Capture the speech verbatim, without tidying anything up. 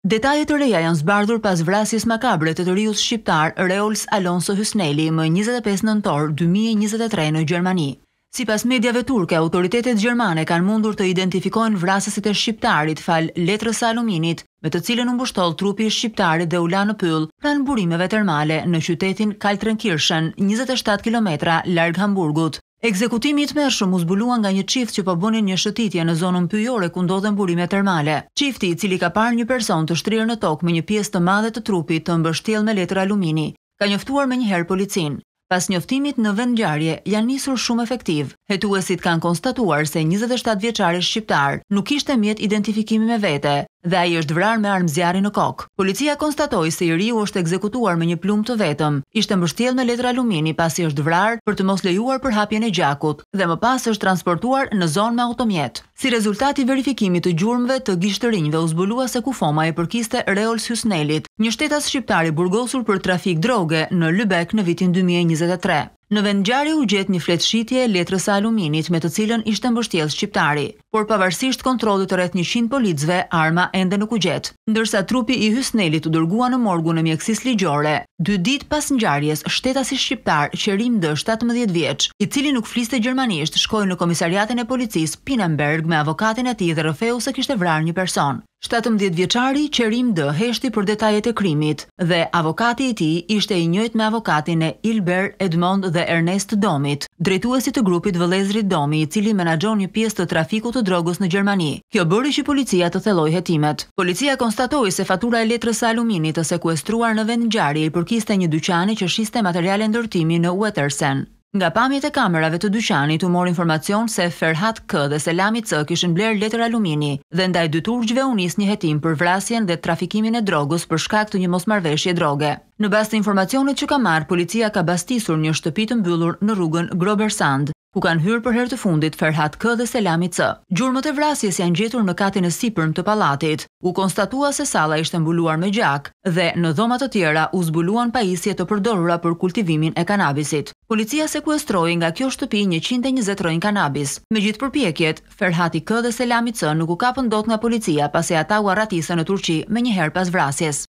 Detajet të reja janë zbardhur pas vrasjes makabre të të riut shqiptar Reols Alonso Hysneli më njëzet e pesë nëntor dy mijë e njëzet e tre në Gjermani. Sipas medjave turke, autoritetet gjermane kanë mundur të identifikojnë vrasësit e shqiptarit fal letrës së aluminit, me të cilën u mbështoll trupi i shqiptarit dhe u la në pyll pranë burimeve termale në qytetin Kaltenkirchen, njëzet e shtatë kilometra larg Hamburgut. Ekzekutimi i tmerrshëm u zbulua nga një çift që po bënin një shëtitje në zonën pyjore ku ndodhen burime termale. Çifti, i cili ka parë një person të shtrirë në tokë me një pjesë të madhe të trupit të mbështjellë me letër alumini, ka njoftuar menjëherë policin. Pas njoftimit në vendngjarje janë nisur shumë efektiv. Hetuesit kanë konstatuar se njëzet e shtatë vjeçari shqiptar nuk kishte mjet identifikimi me vete dhe ai është vrarë me armë zjarri në kokë. Policia konstatoi se i riu është ekzekutuar me një plumë të vetëm, ishte mbështjellë me letër alumini pasi është vrarë për të mos lejuar përhapjen e gjakut dhe më pas është transportuar në zonë me automjet. Si rezultat i verifikimit të gjurmëve të gishtërinjve u zbulua se kufoma e përkiste Reols Hysnelit, një shtetas shqiptar i burgosur për trafik droge në Lübeck në vitin dy mijë e njëzet e tre. Në vendngjarje u gjet një fletëshitje e letrës së aluminit me të cilën ishte mbështjellë shqiptari, por pavarësisht kontrollit të rreth njëqind policëve, arma ende nuk u gjet. Ndërsa trupi i Hysnelit u dërgua në morgun e mjekësisë ligjore, dy ditë pas ngjarjes, shtetasi shqiptar Qerim D, shtatëmbëdhjetë vjeç, i cili nuk fliste gjermanisht, shkoi në komisariatin e policisë Pinenberg me avokatin e tij dhe rrëfeu se kishte vrarë një person. shtatëmbëdhjetë vjeçari Qerim D heshti për detajet e krimit dhe avokati i tij ishte i njëjtë me avokatin e Ilber Edmond dhe Ernest Domit, drejtuesi të grupit Vëllezrit Domi, i cili menaxhon një pjesë të trafikut të drogës në Gjermani. Kjo bëri që policia të thellojë hetimet. Policia konstatoi se fatura e letrës së aluminit të sekuestruar në vendngjarje i përkiste një dyqani që shiste materiale ndërtimi në Wetersen. Nga pamjet e kamerave të dyqanit u mor informacion se Ferhat K dhe Selami C kishin bler letër alumini dhe ndaj dy turqëve u nis një hetim për vrasjen dhe trafikimin e drogës për shkak të një mosmarrëveshje droge. Në bazë të informacionit që ka marrë, policia ka bastisur një shtëpi të mbyllur në rrugën Grobersand, ku kanë hyrë për herë të fundit Ferhat K dhe Selami C. Gjurmët e vrasjes janë gjetur në katin e sipërm të pallatit. U konstatua se salla ishte mbuluar me gjak dhe në dhoma të tjera u zbuluan pajisje të përdorura për kultivimin e kanabisit. Policia sekuestroi nga kjo shtëpi njëqind e njëzet rrojnë kanabis. Me gjithë përpjekjet, Ferhati K dhe Selami C nuk u kapën dot nga policia pasi ata u arratisën në Turqi menjëherë pas vrasjes.